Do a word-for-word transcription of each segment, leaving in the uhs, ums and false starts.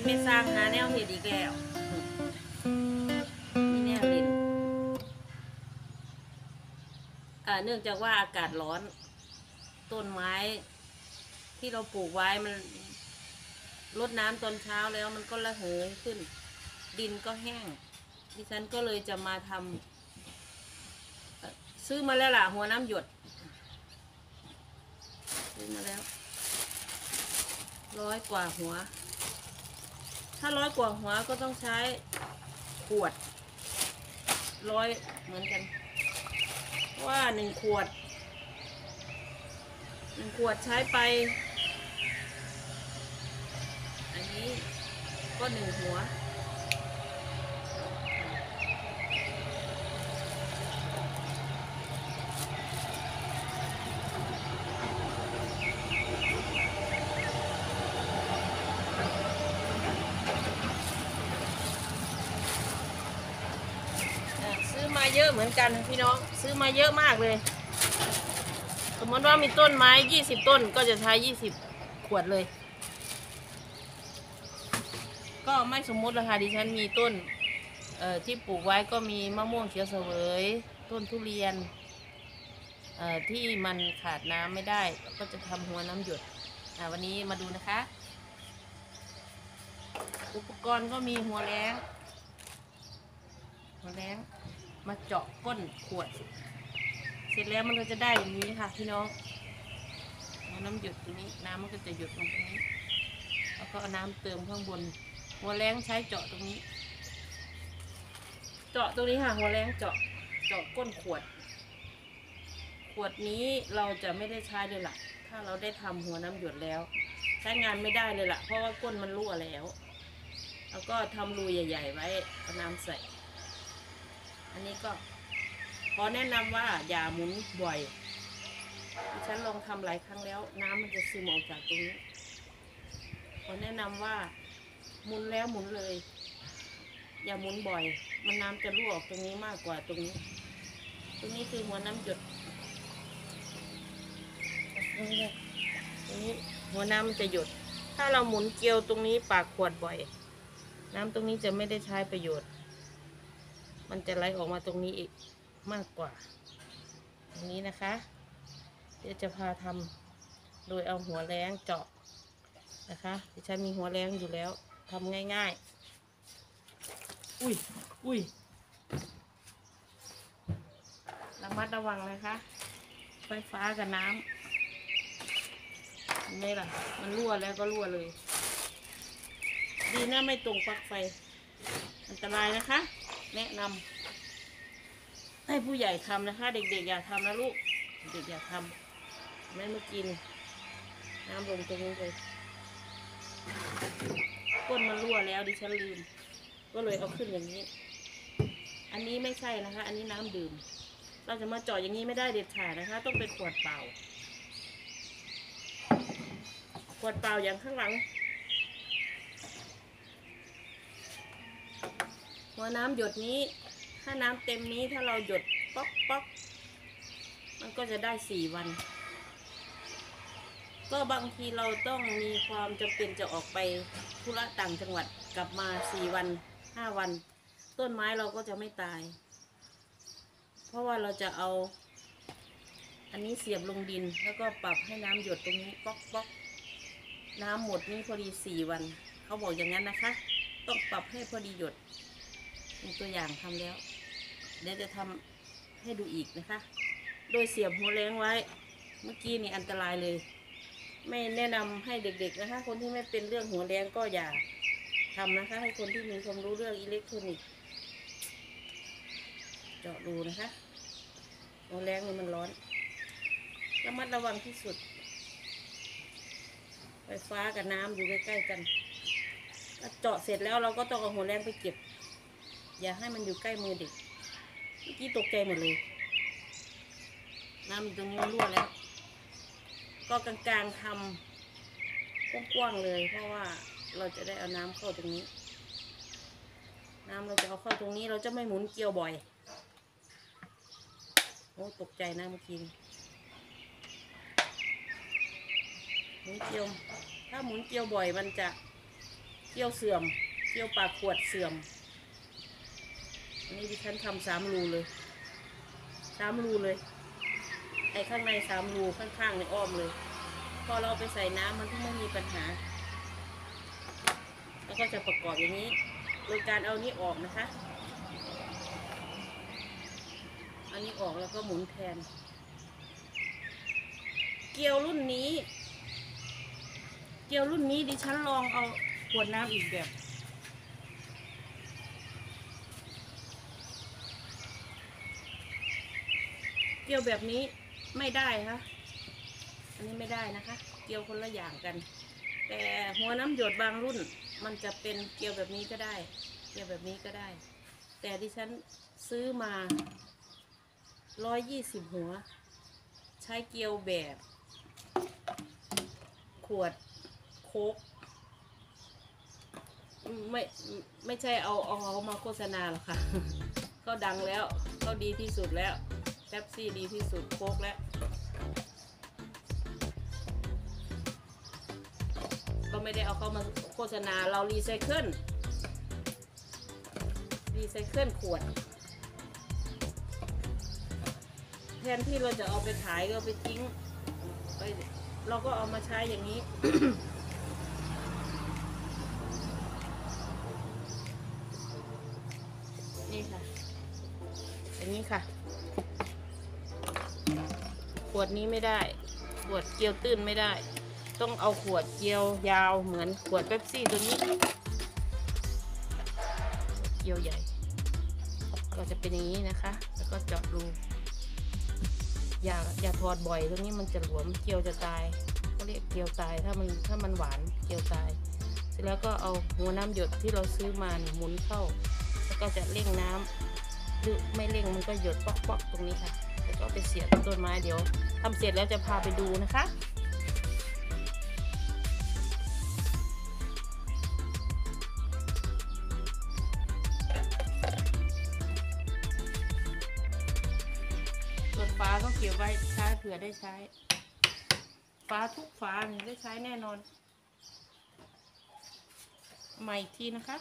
ไม่สร้างหาแนวเหตุอีกแล้วมีแนวเล่นอ่าเนื่องจากว่าอากาศร้อนต้นไม้ที่เราปลูกไว้มันรดน้ำตอนเช้าแล้วมันก็ระเหยขึ้นดินก็แห้งดิฉันก็เลยจะมาทำซื้อมาแล้วล่ะหัวน้ำหยดซื้อมาแล้วร้อยกว่าหัวถ้าร้อยกว่าหัวก็ต้องใช้ขวดร้อยเหมือนกันว่าหนึ่งขวดหนึ่งขวดใช้ไปอันนี้ก็หนึ่งหัวซื้อมาเยอะเหมือนกันพี่น้องซื้อมาเยอะมากเลยสมมติว่ามีต้นไม้ยี่สิบต้นก็จะใช้ยี่สิบขวดเลยก็ไม่สมมติราคาดิฉันมีต้นเอ่อที่ปลูกไว้ก็มีมะม่วงเขียวเสวยต้นทุเรียนเอ่อที่มันขาดน้ำไม่ได้ก็จะทำหัวน้ำหยดอ่าวันนี้มาดูนะคะอุปกรณ์ก็มีหัวแล้งหัวแล้งมาเจาะก้นขวดเสร็จแล้วมันก็จะได้อย่างนี้ค่ะพี่น้องหัวน้ำหยดตรงนี้น้ำมันก็จะหยดลงตรงนี้แล้วก็เอาน้ำเติมข้างบนหัวแล้งใช้เจาะตรงนี้เจาะตรงนี้ค่ะหัวแล้งเจาะเจาะก้นขวดขวดนี้เราจะไม่ได้ใช้เลยล่ะถ้าเราได้ทำหัวน้ำหยดแล้วใช้งานไม่ได้เลยล่ะเพราะว่าก้นมันรั่วแล้วแล้วก็ทำรูใหญ่ๆไว้เอาน้ำใส่อันนี้ก็ขอแนะนำว่าอย่าหมุนบ่อยดิฉันลองทำหลายครั้งแล้วน้ำมันจะซึมออกจากตรงนี้ขอแนะนำว่าหมุนแล้วหมุนเลยอย่าหมุนบ่อยมันน้ำจะรั่วออกตรงนี้มากกว่าตรงนี้ตรงนี้คือหัวน้ำหยดตรงนี้หัวน้ำมันจะหยดถ้าเราหมุนเกลียวตรงนี้ปากขวดบ่อยน้ำตรงนี้จะไม่ได้ใช้ประโยชน์มันจะไหลออกมาตรงนี้อีกมากกว่าตรงนี้นะคะเดี๋ยวจะพาทำโดยเอาหัวแล้งเจาะนะคะดิฉันมีหัวแล้งอยู่แล้วทำง่ายๆอุ้ยอุ้ยระมัดระวังนะคะไฟฟ้ากับน้ำเห็นไหมล่ะมันรั่วแล้วก็รั่วเลยดีนะไม่ตรงปลั๊กไฟอันตรายนะคะแนะนำให้ผู้ใหญ่ทำนะคะเด็กๆอย่าทำนะลูกเด็กอย่าทำไม่เมื่อกี้นี่น้ำลงตรงนี้เลยก้นมันรั่วแล้วดิฉันลืมก็เลยเอาขึ้นอย่างนี้อันนี้ไม่ใช่นะคะอันนี้น้ำดื่มเราจะมาเจาะอย่างนี้ไม่ได้เด็ดขาดนะคะต้องเป็นขวดเปล่าขวดเปล่าอย่างข้างหลังหัวน้ำหยดนี้ถ้าน้ำเต็มนี้ถ้าเราหยดป๊อกป๊อกมันก็จะได้สี่วันก็บางทีเราต้องมีความจำเป็นจะออกไปธุระต่างจังหวัดกลับมาสี่วันห้าวันต้นไม้เราก็จะไม่ตายเพราะว่าเราจะเอาอันนี้เสียบลงดินแล้วก็ปรับให้น้ำหยดตรงนี้ป๊อกป๊อกน้ำหมดนี่พอดีสี่วันเขาบอกอย่างนั้นนะคะต้องปรับให้พอดีหยดมีตัวอย่างทำแล้วเดี๋ยวจะทำให้ดูอีกนะคะโดยเสียบหัวแล้งไว้เมื่อกี้นี่อันตรายเลยไม่แนะนำให้เด็กๆนะคะคนที่ไม่เป็นเรื่องหัวแล้งก็อย่าทำนะคะให้คนที่มีความรู้เรื่องอิเล็กทรอนิกส์เจาะรูนะคะหัวแล้งนี่มันร้อนระมัดระวังที่สุดไฟฟ้ากับน้ำอยู่ใกล้ๆกันเจาะเสร็จแล้วเราก็ต้องเอาหัวแล้งไปเก็บอย่าให้มันอยู่ใกล้มือเด็กเมื่อกี้ตกใจหมดเลยน้ำตรงนี้รั่วแล้วก็กลางๆทำกว้างๆเลยเพราะว่าเราจะได้เอาน้ำเข้าตรงนี้น้ำเราจะเอาเข้าตรงนี้เราจะไม่หมุนเกลียวบ่อยโอ้ตกใจนะเมื่อกี้หมุนเกลียวถ้าหมุนเกลียวบ่อยมันจะเกี่ยวเสื่อมเกี่ยวปากขวดเสื่อมอันนี้ดิฉันทำสามรูเลยสามรูเลยไอ้ข้างในสามรูข้างๆในอ้อมเลยพอเราไปใส่น้ำมันก็ไม่มีปัญหาแล้วก็จะประกอบอย่างนี้โดยการเอานี้ออกนะคะอันนี้ออกแล้วก็หมุนแทนเกลียวรุ่นนี้เกลียวรุ่นนี้ดิฉันลองเอาขวดน้ำอีกแบบเกลียวแบบนี้ไม่ได้ค่ะอันนี้ไม่ได้นะคะเกลียวคนละอย่างกันแต่หัวน้ำหยดบางรุ่นมันจะเป็นเกลียวแบบนี้ก็ได้เกลียวแบบนี้ก็ได้แต่ดิฉันซื้อมาร้อยยี่สิบหัวใช้เกลียวแบบขวดโค้กไม่ไม่ใช่เอาเอาเขามาโฆษณาหรอกค่ะเขาดังแล้วเขาดีที่สุดแล้วแป๊บซี่ดีที่สุดโค้กแล้วก็ไม่ได้เอาเขามาโฆษณาเรารีไซเคิลรีไซเคิลขวดแทนที่เราจะเอาไปขายก็ไปทิ้งไปเราก็เอามาใช้อย่างนี้ นี่ค่ะอย่างนี้ค่ะขวดนี้ไม่ได้ขวดเกลียวตื้นไม่ได้ต้องเอาขวดเกลียวยาวเหมือนขวดเป๊ปซี่ตัวนี้เกลียวใหญ่ก็จะเป็นอย่างนี้นะคะแล้วก็เจาะรูอย่าอย่าถอดบ่อยตรงนี้มันจะหลวมเกลียวจะตายเขาเรียกเกลียวตายถ้ามันถ้ามันหวานเกลียวตายเสร็จแล้วก็เอาหัวน้ำหยดที่เราซื้อมาหมุนเข้าแล้วก็จะเร่งน้ำหรือไม่เร่งมันก็หยดป๊อกๆตรงนี้ค่ะแล้วก็ไปเสียบต้นไม้เดี๋ยวทำเสร็จแล้วจะพาไปดูนะคะส่วนฟ้าก็เก็บไว้ใช้เผื่อได้ใช้ฟ้าทุกฟ้าเนี่ยได้ใช้แน่นอนใหม่อีกทีนะคะ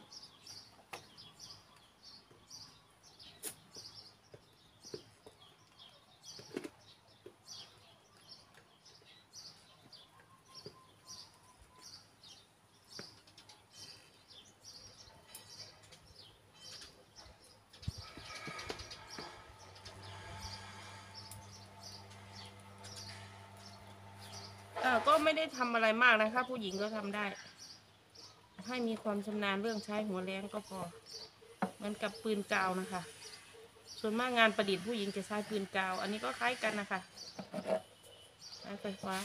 ก็ไม่ได้ทำอะไรมากนะคะผู้หญิงก็ทำได้ให้มีความชำนาญเรื่องใช้หัวแรงก็พอเหมือนกับปืนกาวนะคะส่วนมากงานประดิษฐ์ผู้หญิงจะใช้ปืนกาวอันนี้ก็คล้ายกันนะคะใช้ไฟฟ้า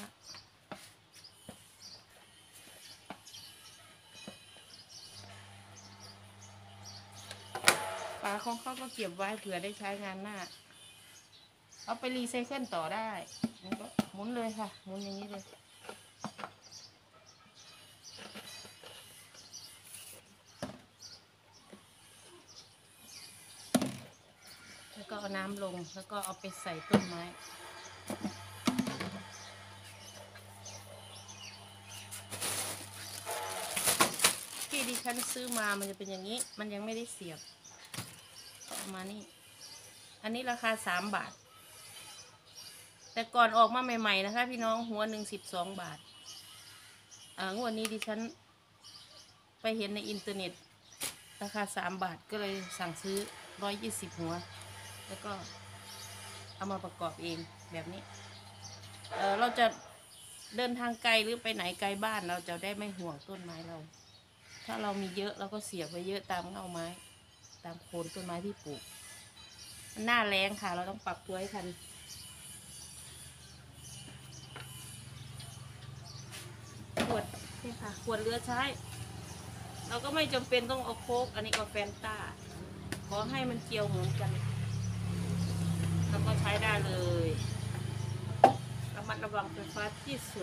ฝาของเขาก็เก็บไว้เผื่อได้ใช้งานหน้าเอาไปรีไซเคิลต่อได้นี่ก็หมุนเลยค่ะหมุนอย่างนี้เลยแล้วก็เอาน้ำลงแล้วก็เอาไปใส่ต้นไม้ที่ดิฉันซื้อมามันจะเป็นอย่างนี้มันยังไม่ได้เสียบเอามานี่อันนี้ราคาสามบาทแต่ก่อนออกมาใหม่ๆนะคะพี่น้องหัวหนึ่งสิบสองบาทอ่างวดนี้ดิฉันไปเห็นในอินเทอร์เน็ตราคาสามบาทก็เลยสั่งซื้อร้อยยี่สิบหัวแล้วก็เอามาประกอบเองแบบนี้เออเราจะเดินทางไกลหรือไปไหนไกลบ้านเราจะได้ไม่ห่วงต้นไม้เราถ้าเรามีเยอะเราก็เสียบไว้เยอะตามเงาไม้ตามโคนต้นไม้ที่ปลูกหน้าแรงค่ะเราต้องปรับตัวให้ทันขวดนี่ค่ะขวดเหลือใช้เราก็ไม่จำเป็นต้องเอาโค้กอันนี้เอาแฟนต้าขอให้มันเกี่ยวเหมือนกันแล้วก็ใช้ได้เลยระมัดระวังไฟฟ้าที่สุด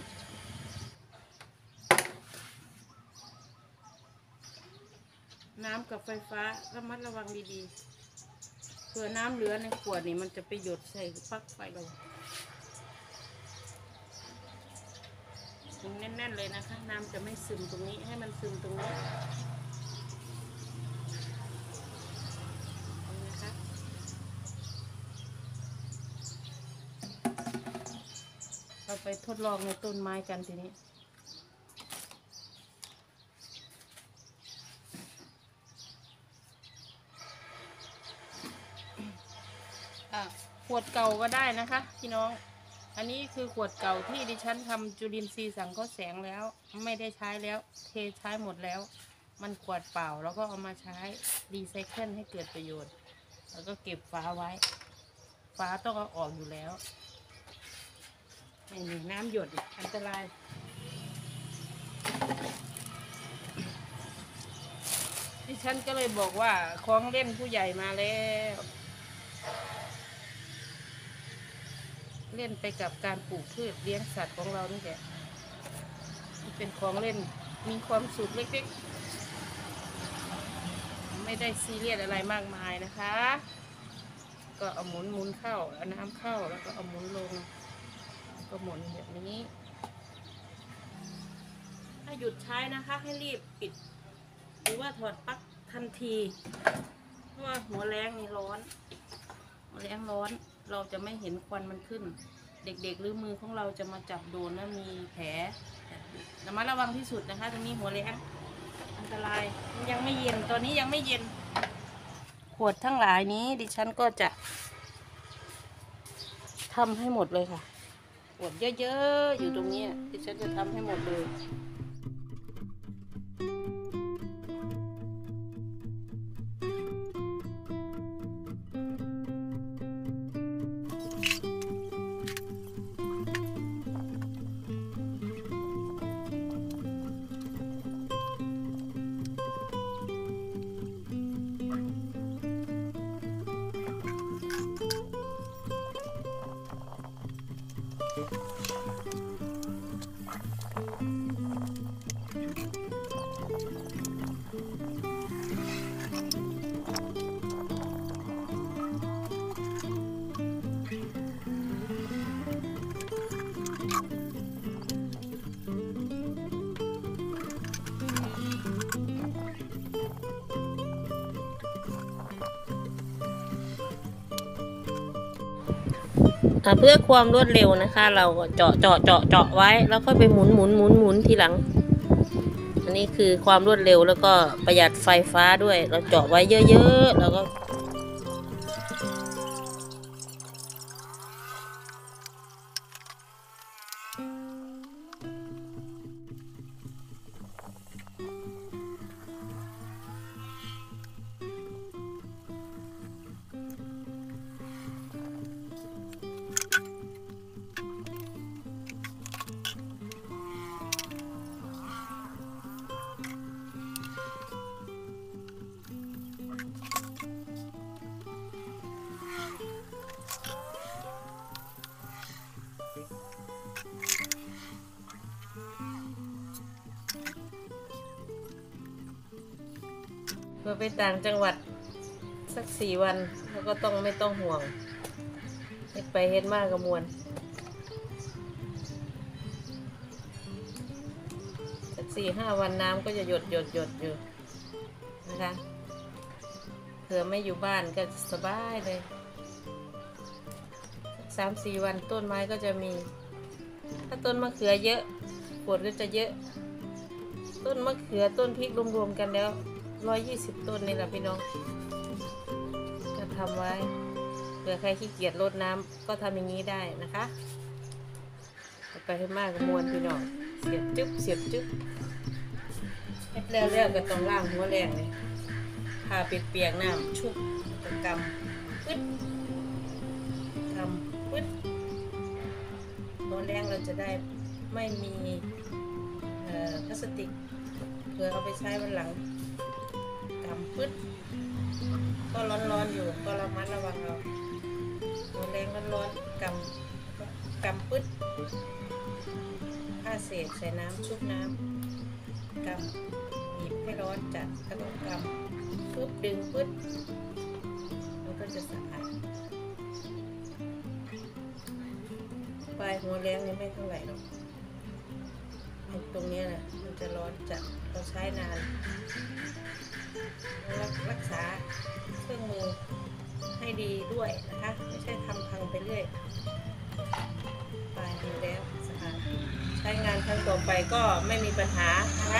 น้ำกับไฟฟ้าระมัดระวังดีๆเผื่อน้ำเหลือในขวดนี่มันจะไปหยดใส่ปลั๊กไฟเราแน่นๆเลยนะคะน้ำจะไม่ซึมตรงนี้ให้มันซึมตรงนี้นะคะเราไปทดลองในต้นไม้กันทีนี้ขวดเก่าก็ได้นะคะพี่น้องอันนี้คือขวดเก่าที่ดิฉันทำจุลินทรีย์สังเคราะห์แสงแล้วไม่ได้ใช้แล้วเทใช้หมดแล้วมันขวดเปล่าแล้วก็เอามาใช้รีไซเคิลให้เกิดประโยชน์แล้วก็เก็บฝาไว้ฝาต้องเอาออกอยู่แล้วไม่มีน้ำหยดอันตรายดิฉันก็เลยบอกว่าของเล่นผู้ใหญ่มาแล้วเล่นไปกับการปลูกพืชเลี้ยงสัตว์ของเรานี่แหละเป็นของเล่นมีความสุขเล็กๆไม่ได้ซีเรียสอะไรมากมายนะคะก็เอาหมุนหมุนเข้าเอาน้ำเข้าแล้วก็เอาหมุนลงก็หมุนแบบนี้ถ้าหยุดใช้นะคะให้รีบปิดหรือว่าถอดปลั๊กทันทีเพราะว่าหัวแรงนี่ร้อนหัวแรงร้อนเราจะไม่เห็นควันมันขึ้นเด็กๆหรือมือของเราจะมาจับโดนแล้วมีแผลระมัดระวังที่สุดนะคะตรงนี้หัวแรงอันตรายยังไม่เย็นตอนนี้ยังไม่เย็นขวดทั้งหลายนี้ดิฉันก็จะทำให้หมดเลยค่ะขวดเยอะๆอยู่ตรงนี้ดิฉันจะทำให้หมดเลยเพื่อความรวดเร็วนะคะเราก็เจาะเจาะเจาะเจาะไว้แล้วค่อยไปหมุนหมุนหมุนหมุนทีหลังอันนี้คือความรวดเร็วแล้วก็ประหยัดไฟฟ้าด้วยเราเจาะไว้เยอะๆแล้วก็เพื่อไปต่างจังหวัดสักสี่วันแล้วก็ต้องไม่ต้องห่วงเฮ็ดไปเฮ็ดมากกับมวลสักสี่ห้าวันน้ำก็จะหยดหยดหยดอยู่นะคะเผื่อไม่อยู่บ้านก็สบายเลยสามสี่วันต้นไม้ก็จะมีถ้าต้นมะเขือเยอะขวดก็จะเยอะต้นมะเขือต้นพริกรวมๆกันแล้วร้อยยี่สิบต้นนี่แหละพี่น้องก็ทำไว้เผื่อใครขี้เกียจรดน้ำก็ทำอย่างนี้ได้นะคะไปให้มากกับมวลพี่น้องเสียบจึ๊บเสียบจึ๊บเฮ็ดแล้วแล้วก็ต้องล้างหัวแรงเลยพาเปียกๆน้ำชุบกำกำปึ๊ดกำปึ๊ดหัวแรงเราจะได้ไม่มีพลาสติกเพื่อเอาไปใช้วันหลังกำปึ๊ดก็ร้อนๆอยู่ก็ระมัดระวังเอาหัวแรงร้อนๆกำกำปึ๊ดผ้าเศษใส่น้ำชุบน้ำกำหยิบให้ร้อนจัดแล้วก็กำปึ๊บดึงปึ๊ดมันก็จะสะอาดปลายหัวแรงนี่ไม่เท่าไหร่หรอกตรงนี้นะมันจะร้อนจัดเราใช้นานรักษาเครื่องมือให้ดีด้วยนะคะไม่ใช่ทำพังไปเรื่อยไปดีแล้วสะอาดใช้งานครั้งต่อไปก็ไม่มีปัญหานะคะ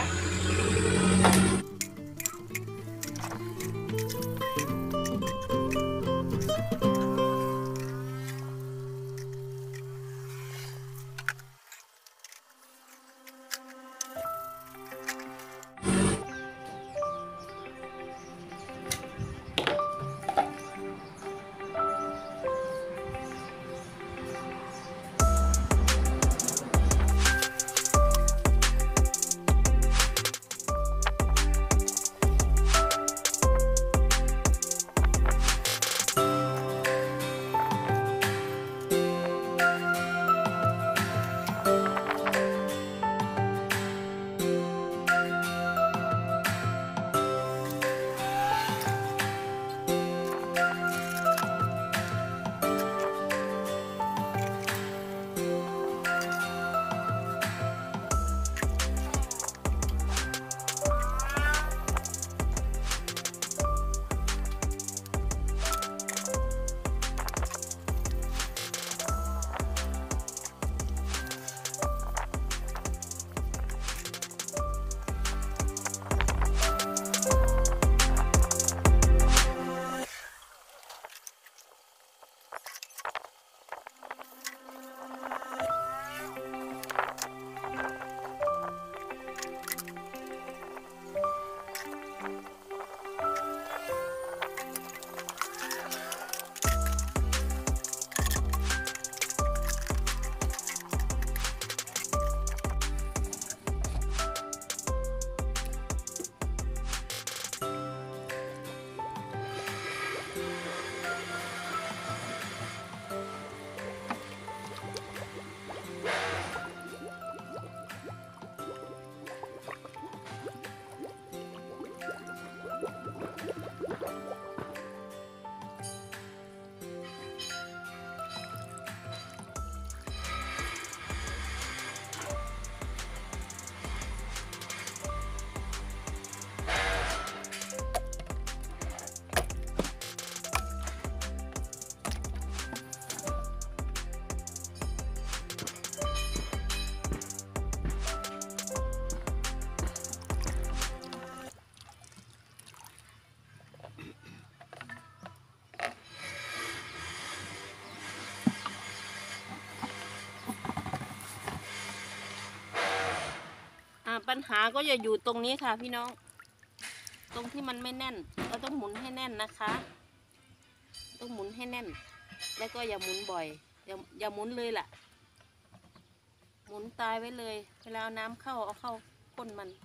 ปัญหาก็จะอยู่ตรงนี้ค่ะพี่น้องตรงที่มันไม่แน่นเราต้องหมุนให้แน่นนะคะต้องหมุนให้แน่นแล้วก็อย่าหมุนบ่อยอย่าอย่าหมุนเลยล่ะหมุนตายไว้เลยเวลาเอาน้ำเข้าเอาเข้าก้นมัน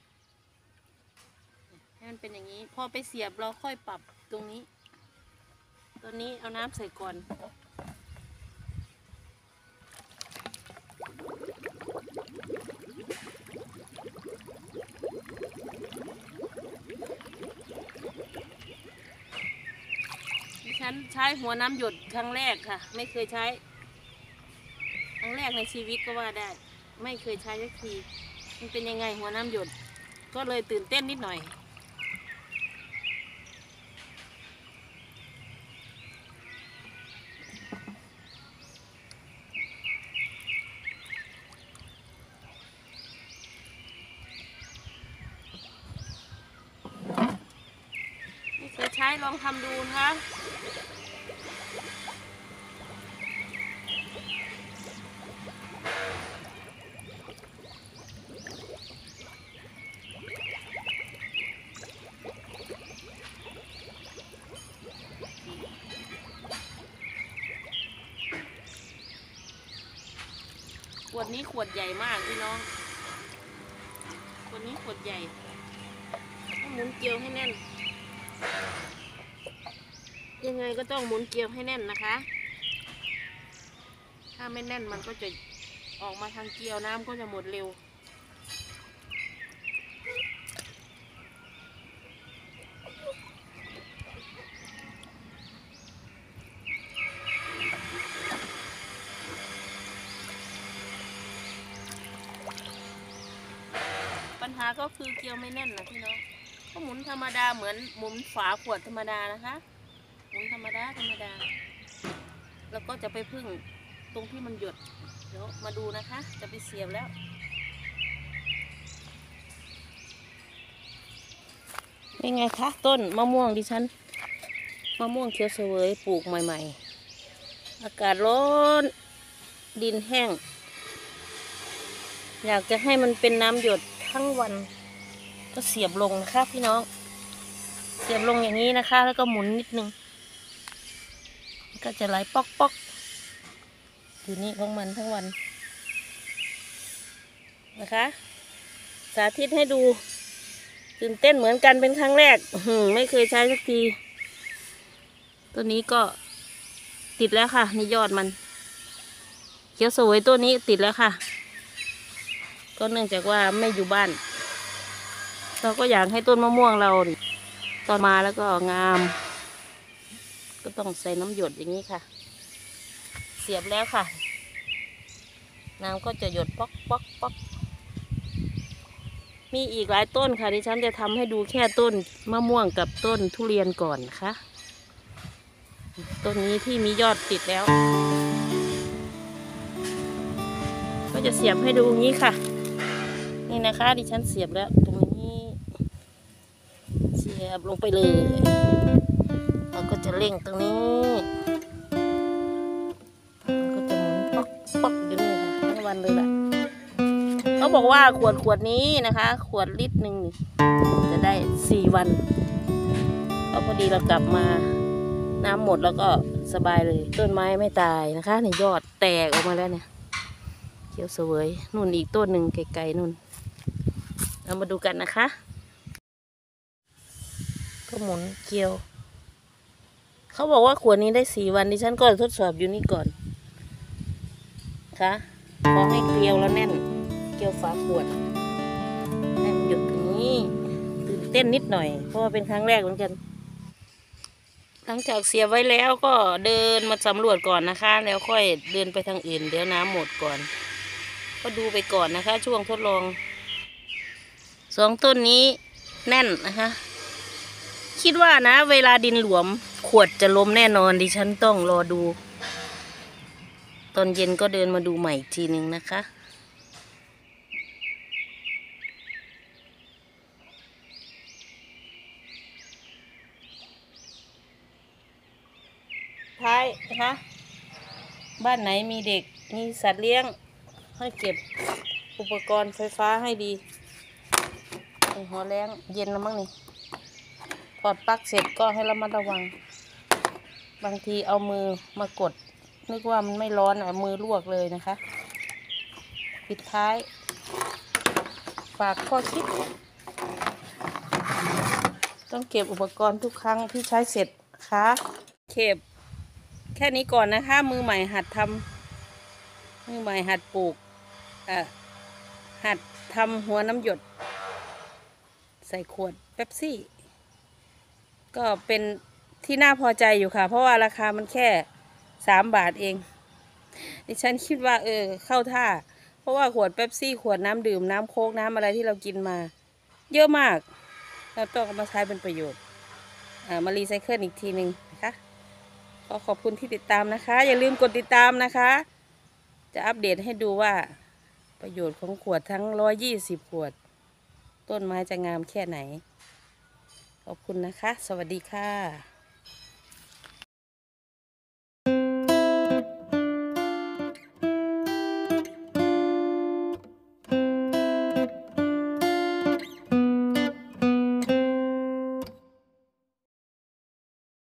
ให้มันเป็นอย่างนี้พอไปเสียบเราค่อยปรับตรงนี้ตัวนี้เอาน้ำใส่ก่อนฉันใช้หัวน้ำหยดครั้งแรกค่ะไม่เคยใช้ครั้งแรกในชีวิตก็ว่าได้ไม่เคยใช้สักทีมันเป็นยังไงหัวน้ำหยดก็เลยตื่นเต้นนิดหน่อยไม่เคยใช้ลองทำดูนะคะขวดนี้ขวดใหญ่มากพี่น้องขวดนี้ขวดใหญ่ต้องหมุนเกลียวให้แน่นยังไงก็ต้องหมุนเกลียวให้แน่นนะคะถ้าไม่แน่นมันก็จะออกมาทางเกลียวน้ำก็จะหมดเร็วญหาก็คือเกลียวไม่แน่นนะพี่น้องก็หมุนธรรมดาเหมือนหมุนฝาขวดธรรมดานะคะหมุนธรรมดาธรรมดาแล้วก็จะไปพึ่งตรงที่มันหยดเดี๋ยวมาดูนะคะจะไปเสียบแล้วเป็นไงคะต้นมะม่วงดิฉันมะม่วงเขียวเสวยปลูกใหม่ๆอากาศร้อนดินแห้งอยากจะให้มันเป็นน้ำหยดทั้งวันก็เสียบลงนะคะพี่น้องเสียบลงอย่างนี้นะคะแล้วก็หมุนนิดนึงก็จะไหลป๊อกป๊อกอยู่นี่ของมันทั้งวันนะคะสาธิตให้ดูตื่นเต้นเหมือนกันเป็นครั้งแรกไม่เคยใช้สักทีตัวนี้ก็ติดแล้วค่ะนี่ยอดมันเขียวสวยตัวนี้ติดแล้วค่ะก็เนื่องจากว่าไม่อยู่บ้านเราก็อยากให้ต้นมะม่วงเราตอนมาแล้วก็งามก็ต้องใส่น้ำหยดอย่างนี้ค่ะเสียบแล้วค่ะน้ำก็จะหยดป๊อกป๊อกป๊อกมีอีกหลายต้นค่ะดิฉันจะทำให้ดูแค่ต้นมะม่วงกับต้นทุเรียนก่อนนะคะต้นนี้ที่มียอดติดแล้วก็จะเสียบให้ดูอย่างนี้ค่ะนี่นะคะดิฉันเสียบแล้วตรงนี้เสียบลงไปเลยเราก็จะเร่งตรงนี้ก็จะหมุนป๊อกป๊อกอยู่นี่ค่ะทั้งวันเลยล่ะเขาบอกว่าขวดขวดนี้นะคะขวดลิตรหนึ่งจะได้สี่วันก็พอดีเรากลับมาน้ำหมดแล้วก็สบายเลยต้นไม้ไม่ตายนะคะในยอดแตกออกมาแล้วเนี่ยเขียวเสวยนุ่นอีกต้นหนึ่งไกลๆนุ่นเรามาดูกันนะคะก็หมุนเกลียวเขาบอกว่าขวดนี้ได้สี่วันดิฉันก็ทดสอบอยู่นี่ก่อนค่ะขอให้เกลียวแล้วแน่นเกลียวฝาขวดแน่นหยุดอย่างนี้ตื่นเต้นนิดหน่อยเพราะว่าเป็นครั้งแรกเหมือนกันหลังจากเสียบไว้แล้วก็เดินมาสำรวจก่อนนะคะแล้วค่อยเดินไปทางอื่นเดี๋ยวน้ำหมดก่อนก็ดูไปก่อนนะคะช่วงทดลองสองต้นนี้แน่นนะคะคิดว่านะเวลาดินหลวมขวดจะล้มแน่นอนดิฉันต้องรอดูตอนเย็นก็เดินมาดูใหม่อีกทีหนึ่งนะคะท้ายนะคะบ้านไหนมีเด็กมีสัตว์เลี้ยงให้เก็บอุปกรณ์ไฟฟ้าให้ดีหัวแรงเย็นแล้วมั้งนี่ถอดปลั๊กเสร็จก็ให้ระมัดระวังบางทีเอามือมากดนึกว่ามันไม่ร้อนเอามือลวกเลยนะคะปิดท้ายฝากข้อคิดต้องเก็บอุปกรณ์ทุกครั้งที่ใช้เสร็จค่ะเก็บแค่นี้ก่อนนะคะมือใหม่หัดทำมือใหม่หัดปลูกอ่ะหัดทำหัวน้ำหยดใส่ขวดเป๊ปซี่ก็เป็นที่น่าพอใจอยู่ค่ะเพราะว่าราคามันแค่สามบาทเองดิฉันคิดว่าเออเข้าท่าเพราะว่าขวดเป๊ปซี่ขวดน้ำดื่มน้ำโค้กน้ำอะไรที่เรากินมาเยอะมากเราต้องเอามาใช้เป็นประโยชน์อ่ามารีไซเคิลอีกทีหนึ่งนะคะก็ขอบคุณที่ติดตามนะคะอย่าลืมกดติดตามนะคะจะอัปเดตให้ดูว่าประโยชน์ของขวดทั้งร้อยยี่สิบขวดต้นไม้จะงามแค่ไหนขอบคุณนะคะสวัสดีค่ะ